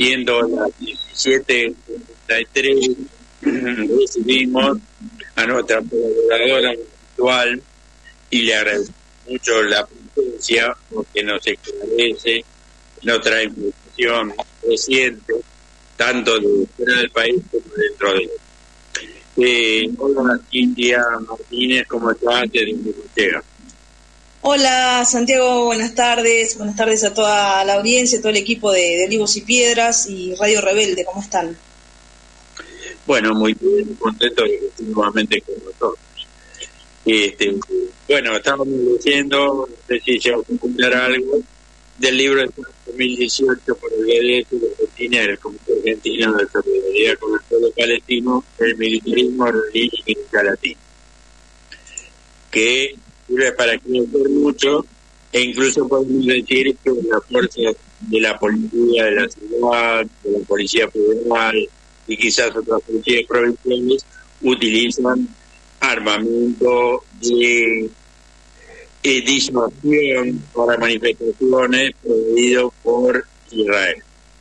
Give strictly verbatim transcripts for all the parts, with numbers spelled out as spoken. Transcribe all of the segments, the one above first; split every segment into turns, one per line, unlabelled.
siendo las diecisiete treinta y tres, recibimos a nuestra colaboradora virtual y le agradecemos mucho la presencia porque nos esclarece, nos trae información reciente, tanto de fuera del país como dentro de él. Eh, hola, Cintia Martínez, ¿cómo estás? Desde Llega.
Hola, Santiago, buenas tardes. Buenas tardes a toda la audiencia, a todo el equipo de, de Olivos y Piedras y Radio Rebelde. ¿Cómo están?
Bueno, muy bien, contento de que estén nuevamente con nosotros. Este, bueno, estábamos leyendo, no sé si se va a comentar algo, del libro de dos mil dieciocho por el B D S de Argentina, del Comité Argentino de Solidaridad con el Pueblo Palestino, el militarismo israelí y América Latina, que sirve para crecer mucho, e incluso podemos decir que la fuerza de la policía de la ciudad, de la policía federal y quizás otras policías provinciales utilizan armamento de eh, disuasión para manifestaciones prohibido por Israel.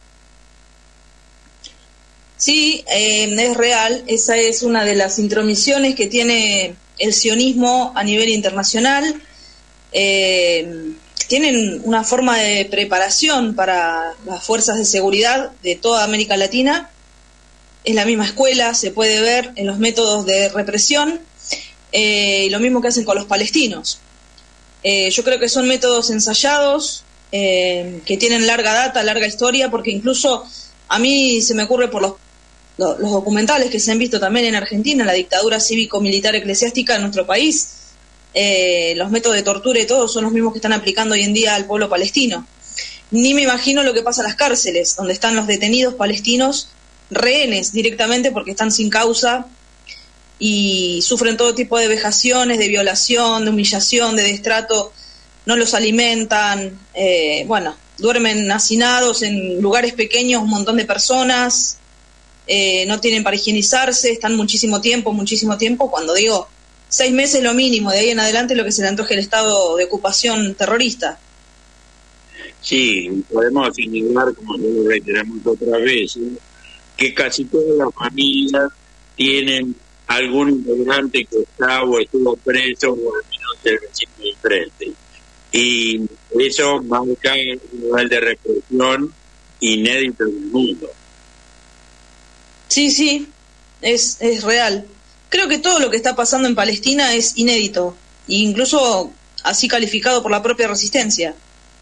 Sí, eh, es real. Esa es una de las intromisiones que tiene el sionismo a nivel internacional. Eh, tienen una forma de preparación para las fuerzas de seguridad de toda América Latina. Es la misma escuela, se puede ver en los métodos de represión, eh, y lo mismo que hacen con los palestinos. Eh, yo creo que son métodos ensayados, eh, que tienen larga data, larga historia, porque incluso a mí se me ocurre por los, los, los documentales que se han visto también en Argentina, la dictadura cívico-militar eclesiástica en nuestro país, eh, los métodos de tortura y todo son los mismos que están aplicando hoy en día al pueblo palestino. Ni me imagino lo que pasa en las cárceles, donde están los detenidos palestinos, rehenes directamente porque están sin causa y sufren todo tipo de vejaciones, de violación, de humillación, de destrato, no los alimentan, eh, bueno, duermen hacinados en lugares pequeños, un montón de personas, eh, no tienen para higienizarse, están muchísimo tiempo, muchísimo tiempo, cuando digo seis meses lo mínimo, de ahí en adelante lo que se le antoje el estado de ocupación terrorista.
Sí, podemos ignorar, como lo reiteramos otra vez, ¿eh? que casi todas las familias tienen algún integrante que está o estuvo preso o al menos el vecino de frente. Y eso marca un nivel de represión inédito en el mundo.
Sí, sí, es, es real. Creo que todo lo que está pasando en Palestina es inédito, e incluso así calificado por la propia resistencia.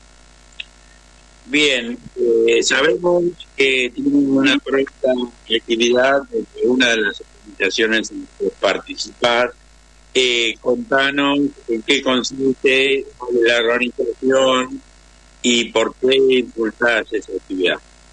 Bien, eh, sabemos que tienen una pronta actividad de una de las organizaciones en que participar. Eh, contanos en qué consiste la organización y por qué impulsás esa actividad.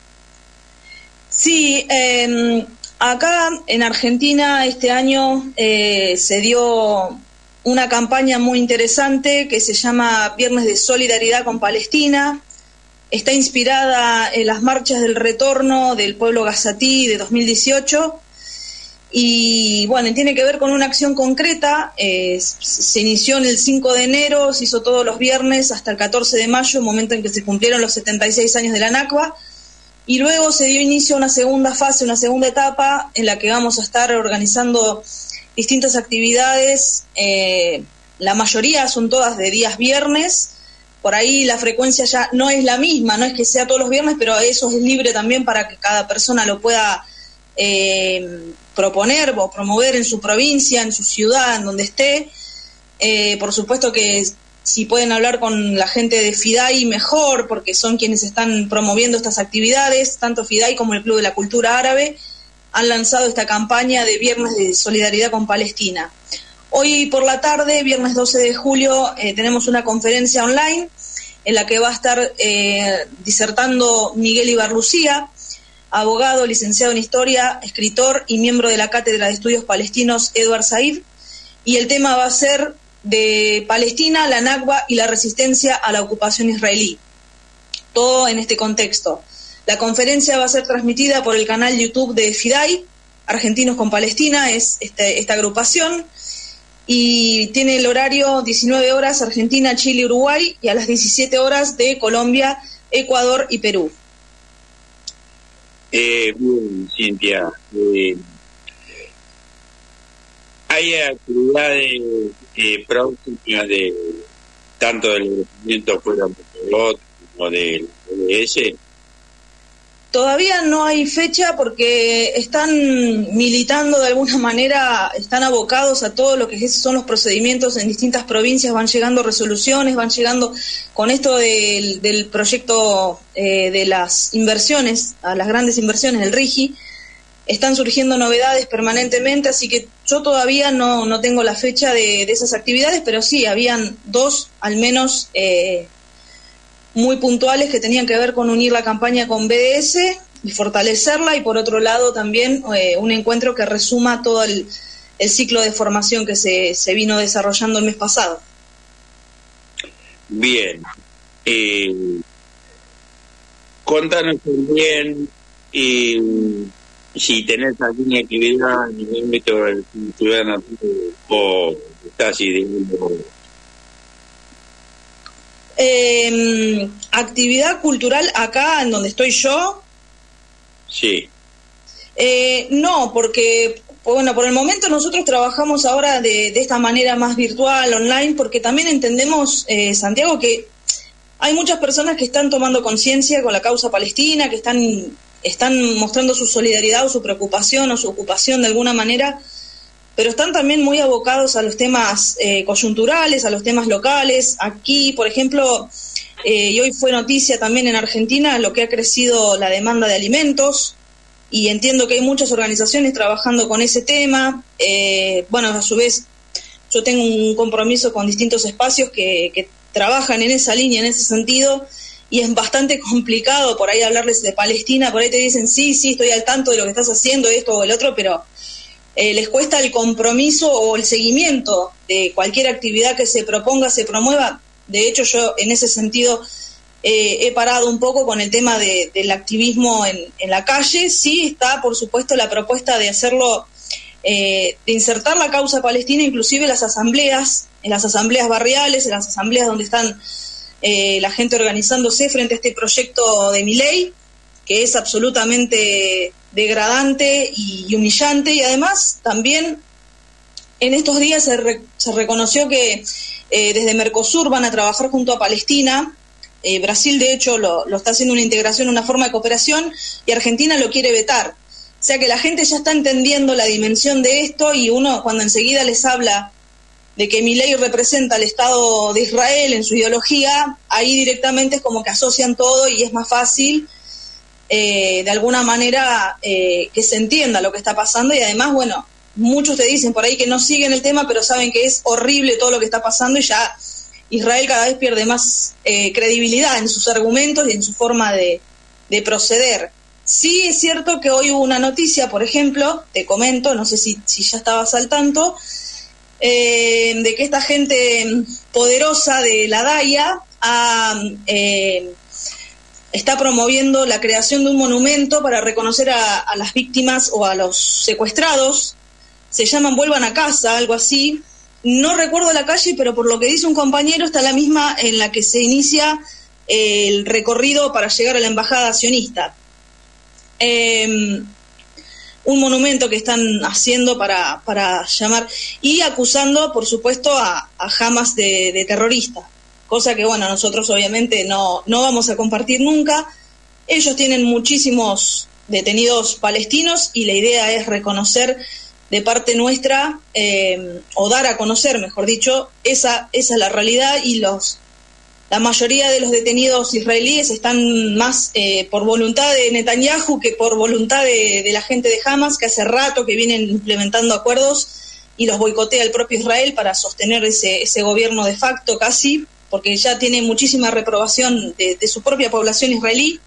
Sí, eh, acá en Argentina este año eh, se dio una campaña muy interesante que se llama Viernes de Solidaridad con Palestina. Está inspirada en las marchas del retorno del pueblo gazatí de dos mil dieciocho y bueno, tiene que ver con una acción concreta. Eh, se inició en el cinco de enero, se hizo todos los viernes hasta el catorce de mayo, momento en que se cumplieron los setenta y seis años de la Nakba, y luego se dio inicio a una segunda fase, una segunda etapa en la que vamos a estar organizando distintas actividades. Eh, la mayoría son todas de días viernes. Por ahí la frecuencia ya no es la misma, no es que sea todos los viernes, pero eso es libre también para que cada persona lo pueda eh, proponer o promover en su provincia, en su ciudad, en donde esté. Eh, por supuesto que si pueden hablar con la gente de FIDAI mejor, porque son quienes están promoviendo estas actividades, tanto FIDAI como el Club de la Cultura Árabe han lanzado esta campaña de Viernes de Solidaridad con Palestina. Hoy por la tarde, viernes doce de julio, eh, tenemos una conferencia online en la que va a estar eh, disertando Miguel Ibarlucía, abogado, licenciado en Historia, escritor y miembro de la Cátedra de Estudios Palestinos Edward Said, y el tema va a ser de Palestina, la Nakba y la resistencia a la ocupación israelí. Todo en este contexto. La conferencia va a ser transmitida por el canal YouTube de FIDAI, Argentinos con Palestina, es este, esta agrupación, y tiene el horario diecinueve horas Argentina, Chile, Uruguay, y a las diecisiete horas de Colombia, Ecuador y Perú.
Eh, bien, Cintia. Eh, hay actividades eh, próximas de tanto del movimiento fuera como del O D S.
Todavía no hay fecha porque están militando de alguna manera, están abocados a todo lo que son los procedimientos en distintas provincias, van llegando resoluciones, van llegando con esto del, del proyecto eh, de las inversiones, a las grandes inversiones, el RIGI, están surgiendo novedades permanentemente, así que yo todavía no, no tengo la fecha de, de esas actividades, pero sí, habían dos al menos eh, muy puntuales que tenían que ver con unir la campaña con B D S y fortalecerla, y por otro lado también eh, un encuentro que resuma todo el, el ciclo de formación que se, se vino desarrollando el mes pasado.
Bien. Eh, contanos también eh, si tenés alguna actividad en el ámbito del ciudadano o estás ideando.
Eh, actividad cultural acá en donde estoy yo.
Sí.
Eh, no, porque bueno, por el momento nosotros trabajamos ahora de, de esta manera más virtual, online, porque también entendemos, eh, Santiago, que hay muchas personas que están tomando conciencia con la causa palestina, que están, están mostrando su solidaridad o su preocupación o su ocupación de alguna manera, pero están también muy abocados a los temas eh, coyunturales, a los temas locales. Aquí, por ejemplo, eh, y hoy fue noticia también en Argentina lo que ha crecido la demanda de alimentos, y entiendo que hay muchas organizaciones trabajando con ese tema. Eh, bueno, a su vez, yo tengo un compromiso con distintos espacios que, que trabajan en esa línea, en ese sentido, y es bastante complicado por ahí hablarles de Palestina. Por ahí te dicen, sí, sí, estoy al tanto de lo que estás haciendo, esto o el otro, pero Eh, les cuesta el compromiso o el seguimiento de cualquier actividad que se proponga, se promueva. De hecho, yo en ese sentido eh, he parado un poco con el tema de, del activismo en, en la calle. Sí está, por supuesto, la propuesta de hacerlo, eh, de insertar la causa palestina, inclusive en las asambleas, en las asambleas barriales, en las asambleas donde están eh, la gente organizándose frente a este proyecto de Milei, que es absolutamente degradante y humillante, y además también en estos días se, re, se reconoció que eh, desde Mercosur van a trabajar junto a Palestina. eh, Brasil de hecho lo, lo está haciendo una integración, una forma de cooperación, y Argentina lo quiere vetar. O sea que la gente ya está entendiendo la dimensión de esto, y uno cuando enseguida les habla de que Milei representa al Estado de Israel en su ideología, ahí directamente es como que asocian todo y es más fácil Eh, de alguna manera eh, que se entienda lo que está pasando. Y además, bueno, muchos te dicen por ahí que no siguen el tema, pero saben que es horrible todo lo que está pasando, y ya Israel cada vez pierde más eh, credibilidad en sus argumentos y en su forma de, de proceder. Sí es cierto que hoy hubo una noticia, por ejemplo, te comento, no sé si, si ya estabas al tanto, eh, de que esta gente poderosa de la DAIA ha... Eh, está promoviendo la creación de un monumento para reconocer a, a las víctimas o a los secuestrados. Se llaman Vuelvan a Casa, algo así. No recuerdo la calle, pero por lo que dice un compañero, está la misma en la que se inicia el recorrido para llegar a la embajada sionista. Eh, un monumento que están haciendo para, para llamar, y acusando, por supuesto, a, a Hamas de, de terrorista. Cosa que, bueno, nosotros obviamente no, no vamos a compartir nunca. Ellos tienen muchísimos detenidos palestinos, y la idea es reconocer de parte nuestra, eh, o dar a conocer, mejor dicho, esa, esa es la realidad. Y los la mayoría de los detenidos israelíes están más eh, por voluntad de Netanyahu que por voluntad de, de la gente de Hamas, que hace rato que vienen implementando acuerdos y los boicotea el propio Israel para sostener ese, ese gobierno de facto casi, porque ya tiene muchísima reprobación de, de su propia población israelí,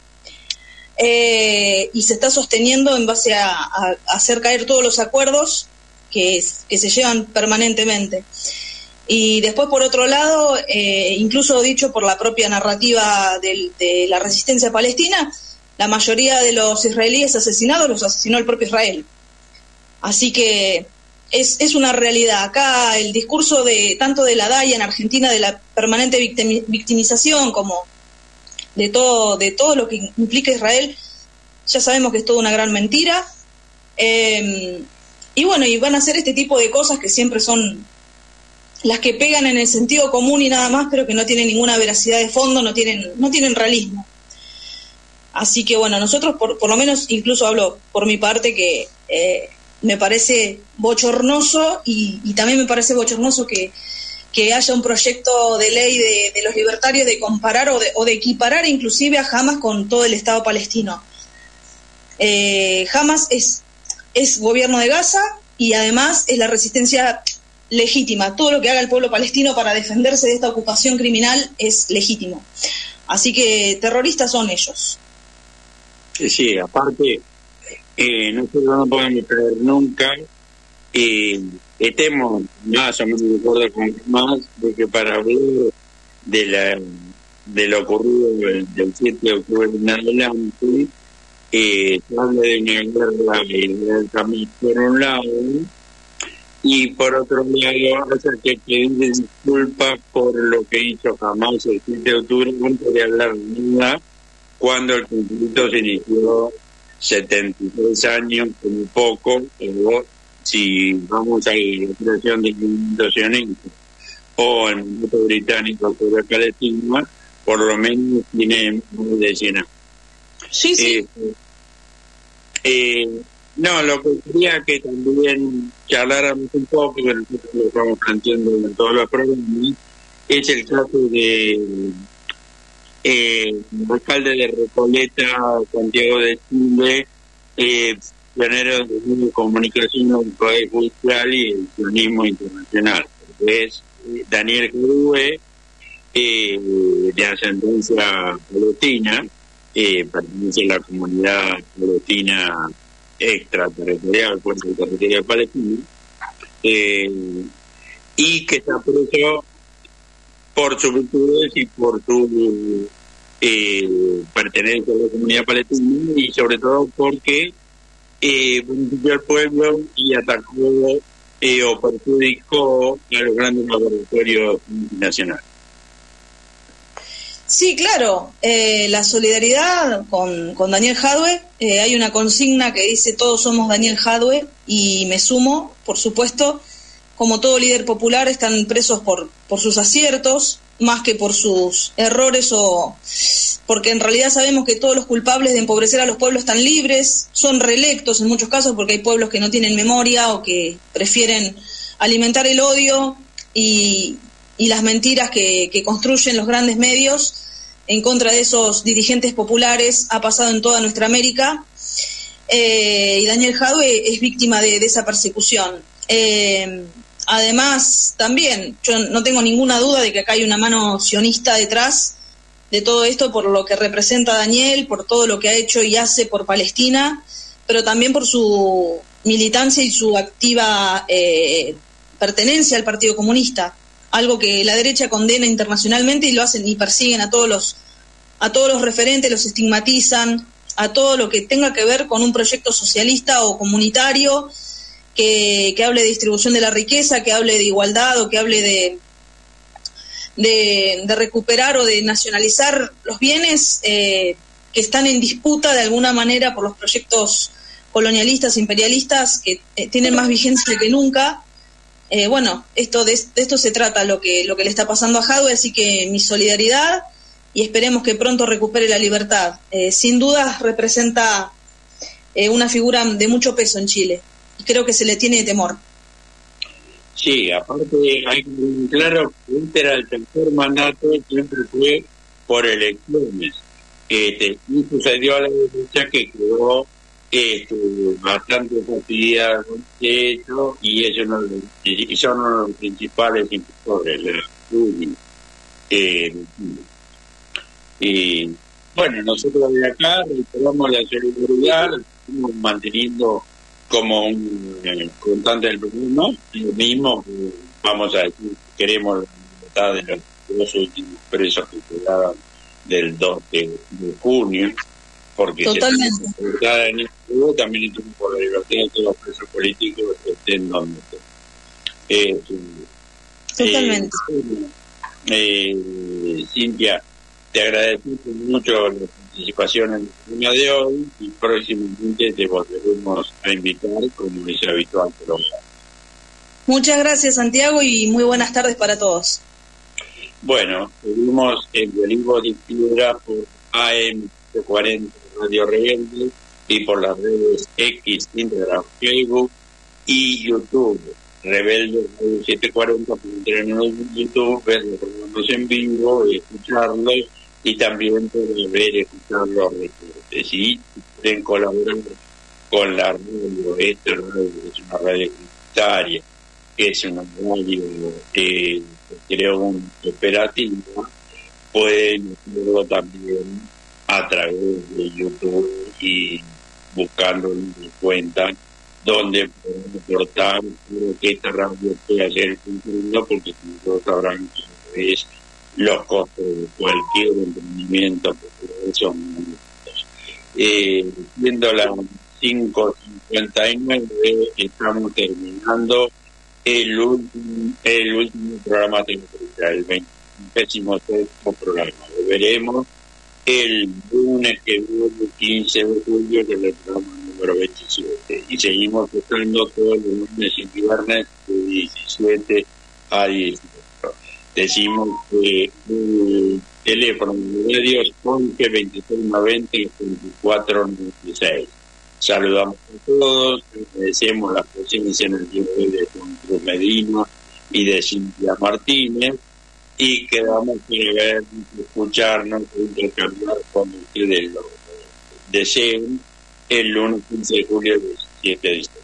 eh, y se está sosteniendo en base a, a, a hacer caer todos los acuerdos que, que se llevan permanentemente. Y después, por otro lado, eh, incluso dicho por la propia narrativa del, de la resistencia palestina, la mayoría de los israelíes asesinados los asesinó el propio Israel. Así que Es, es una realidad. Acá el discurso de tanto de la DAIA en Argentina, de la permanente victimización, como de todo, de todo lo que implica Israel, ya sabemos que es toda una gran mentira. Eh, y bueno, y van a hacer este tipo de cosas que siempre son las que pegan en el sentido común y nada más, pero que no tienen ninguna veracidad de fondo, no tienen, no tienen realismo. Así que bueno, nosotros por, por lo menos, incluso hablo por mi parte, que eh, me parece bochornoso y, y también me parece bochornoso que, que haya un proyecto de ley de, de los libertarios de comparar o de, o de equiparar inclusive a Hamas con todo el Estado palestino. Eh, Hamas es, es gobierno de Gaza y además es la resistencia legítima. Todo lo que haga el pueblo palestino para defenderse de esta ocupación criminal es legítimo. Así que terroristas son ellos.
Sí, aparte, eh, nosotros no podemos creer nunca, eh, estemos más o menos de acuerdo con más, de que para hablar de, la, de lo ocurrido del, del siete de octubre en adelante, eh, se habla de una guerra del camino por un lado, y por otro lado, o sea, que pedir disculpas por lo que hizo Hamas el siete de octubre, antes de hablar de nada, cuando el conflicto se inició setenta y tres años, como poco, pero si vamos a la creación del movimiento sionista o el movimiento británico sobre Palestina, por lo menos tiene más de cien años.
Sí, sí.
Eh, eh, no, lo que quería que también charláramos un poco, que nosotros lo estamos planteando en todos los programas, es el caso de eh, el alcalde de Recoleta, Santiago de Chile, eh, pionero de comunicación del Poder Judicial y el sionismo internacional, que es Daniel Jadue, eh, de ascendencia palestina, eh, pertenece a la comunidad palestina extraterritorial, fuerza territorial palestina, eh, y que está preso por sus virtudes y por su eh, pertenencia a la comunidad palestina, y sobre todo porque eh, benefició al pueblo y atacó eh, o perjudicó a los grandes laboratorios nacionales.
Sí, claro, eh, la solidaridad con, con Daniel Jadue, eh, hay una consigna que dice todos somos Daniel Jadue, y me sumo, por supuesto. Como todo líder popular, están presos por, por sus aciertos, más que por sus errores, o porque en realidad sabemos que todos los culpables de empobrecer a los pueblos están libres, son reelectos en muchos casos, porque hay pueblos que no tienen memoria o que prefieren alimentar el odio y, y las mentiras que, que construyen los grandes medios en contra de esos dirigentes populares. Ha pasado en toda nuestra América, eh, y Daniel Jadue es víctima de, de esa persecución. Eh, Además, también, yo no tengo ninguna duda de que acá hay una mano sionista detrás de todo esto, por lo que representa Daniel, por todo lo que ha hecho y hace por Palestina, pero también por su militancia y su activa eh, pertenencia al Partido Comunista, algo que la derecha condena internacionalmente y lo hacen y persiguen a todos los, a todos los referentes, los estigmatizan, a todo lo que tenga que ver con un proyecto socialista o comunitario, Que, que hable de distribución de la riqueza, que hable de igualdad o que hable de, de, de recuperar o de nacionalizar los bienes eh, que están en disputa de alguna manera por los proyectos colonialistas, imperialistas, que eh, tienen más vigencia que nunca. Eh, bueno, esto de, de esto se trata lo que, lo que le está pasando a Jadue, así que mi solidaridad y esperemos que pronto recupere la libertad. Eh, sin duda representa eh, una figura de mucho peso en Chile. Y creo que se le tiene temor.
Sí, aparte hay que tener claro que este era el tercer mandato, siempre fue por elecciones. Este, y sucedió a la derecha que quedó este, bastante fastidiada con eso, y ellos no, y son uno de los principales impulsores de la U. Eh, y bueno, nosotros de acá reiteramos la solidaridad, estamos manteniendo como un eh, constante del problema, lo mismo que vamos a decir, queremos la libertad de los dos últimos presos que quedaban del dos de junio, porque
totalmente.
Se libertad en el Perú, también estamos por la libertad de todos los presos políticos que estén donde estén. Eh,
Totalmente.
Eh, eh, Cintia, te agradecemos mucho la participación en el programa de hoy y próximamente te volveremos a invitar como es habitual. Pero...
Muchas gracias, Santiago, y muy buenas tardes para todos.
Bueno, seguimos en Olivos de Piedra por A M cuarenta Radio Rebelde y por las redes X, Instagram, Facebook y YouTube. Rebelde Radio setecientos cuarenta, por entrar en YouTube, ver los programas en vivo, escucharlos y también poder ver, escuchar los reportes. Y si quieren colaborar con la radio, esta radio es una radio comunitaria, que es una radio que creó una cooperativa, pueden hacerlo también a través de YouTube y buscando una cuenta donde pueden aportar que esta radio pueda ser funcionando, porque todos sabrán que es los costos de cualquier emprendimiento son muchos. Eh, viendo las cinco cincuenta y nueve, estamos terminando el último, el último programa temporal, el veintésimo sexto programa. Lo veremos el lunes que viene, quince de julio, del programa número veintisiete. Y seguimos estando todos los lunes y viernes de diecisiete a dieciocho. Decimos que el teléfono de radio es once veintiséis noventa veinticuatro noventa y seis. Saludamos a todos, agradecemos la presencia en el día de hoy de Juan Cruz Medina y de Cintia Martínez, y quedamos para ver, escucharnos, intercambiar cuando ustedes lo deseen el lunes quince de julio del diecisiete de diciembre.